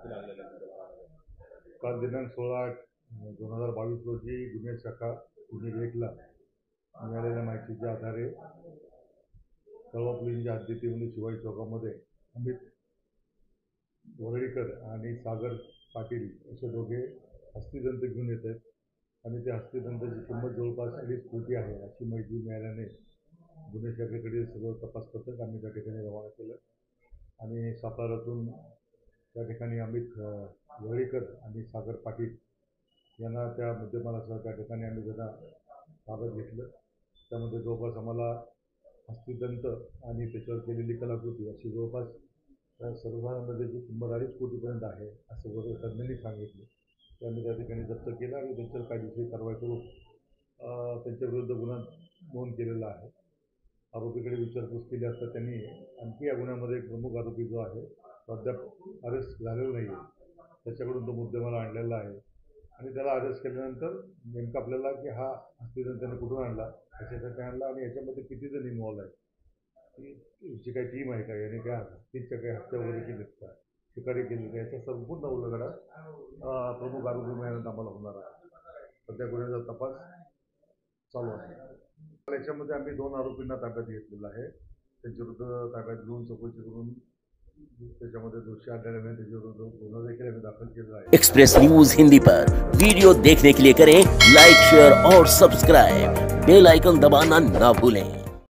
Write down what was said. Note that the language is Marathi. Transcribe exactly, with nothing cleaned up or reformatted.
काल दिनांक सोळा आठ दोन हजार बावीस रोजी गुन्हे शाखा पुणे एकला मिळालेल्या माहितीच्या आधारे कळवा पोलिसांच्या हद्दीतील शिवाजी चौकामध्ये अमित वरळीकर आणि सागर पाटील असे दोघे हस्तिदंत घेऊन येत आहेत आणि त्या हस्तिदंताची किंमत जवळपास अडीच कोटी आहे अशी माहिती मिळाल्याने गुन्हे शाखेकडे सर्व तपास पथक आम्ही त्या ठिकाणी रवाना केलं आणि साताऱ्यातून त्या ठिकाणी अमित वरळीकर आणि सागर पाटील यांना त्या मुद्देमालासह त्या ठिकाणी आम्ही त्यांना ताब्यात घेतलं. त्यामध्ये जवळपास आम्हाला हस्तिदंत आणि त्याच्यावर केलेली कलाकृती अशी जवळपास सर्वसाधारण त्याची किंमत अडीच कोटीपर्यंत आहे असं वगैरे तज्ज्ञांनी सांगितलं. त्यामुळे त्या ठिकाणी जप्त केलं आणि त्यांच्यावर कायदेशीर कारवाई करून त्यांच्या विरुद्ध गुन्हा नोंद केलेला आहे. आरोपीकडे विचारपूस केली असता त्यांनी आणखी या गुन्ह्यामध्ये एक प्रमुख आरोपी जो आहे अद्याप अरेस्ट झालेला नाही आहे त्याच्याकडून तो मुद्देमाल आणलेला आहे आणि त्याला अरेस्ट केल्यानंतर नेमकं आपल्याला की हा हस्तिदंत त्याने कुठून आणला त्याच्यासाठी आणला आणि याच्यामध्ये किती जण इन्व्हॉल्व आहे जी काही टीम आहे का याने काय हत्तीच्या काही हत्या वगैरे केलीत का शिकारी केली का याचा संपूर्ण उलगडा प्रमुख आरोपी मिळण्यात आम्हाला होणार आहे. सध्या गुन्ह्याचा तपास चालू आहे. याच्यामध्ये आम्ही दोन आरोपींना ताब्यात घेतलेला आहे. त्यांच्या विरुद्ध ताब्यात घेऊन चौकशी करून त्याच्यामध्ये दोषी आढळल्याने त्याच्या विरुद्ध गुन्हा देखील आम्ही दाखल केलेला आहे. एक्सप्रेस न्यूज हिंदी पर वीडियो देखने के लिए करें लाइक शेयर और सब्सक्राइब, बेल आइकन दबाना ना भूलें.